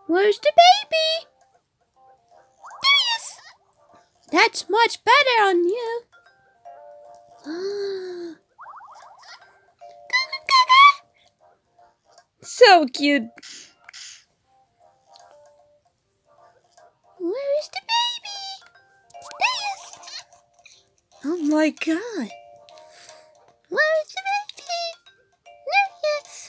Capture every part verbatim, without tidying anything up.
Where's the baby? There he is. That's much better on you. So cute. Where is the baby? There he is. Oh my god. Where is the baby? There he is.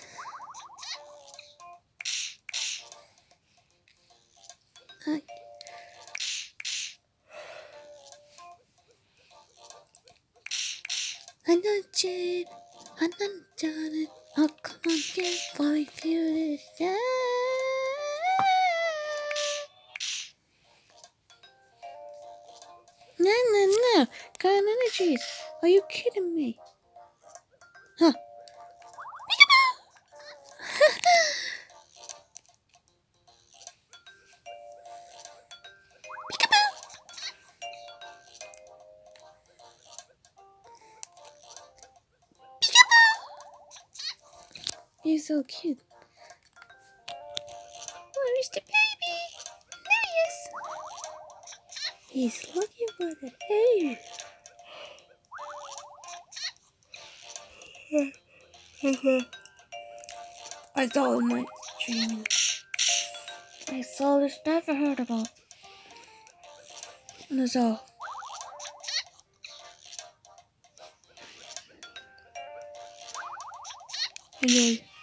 Uh, I'm not Jade. I'm not Janet. Oh, come on, get Bobby Furious. Yeah. No, no, no. Got energies. Are you kidding me? Huh. Peekaboo! He's so cute. Where is the baby? There he is. He's looking for the hair. I saw in my dream. I saw this never heard about. And I saw. Anyway.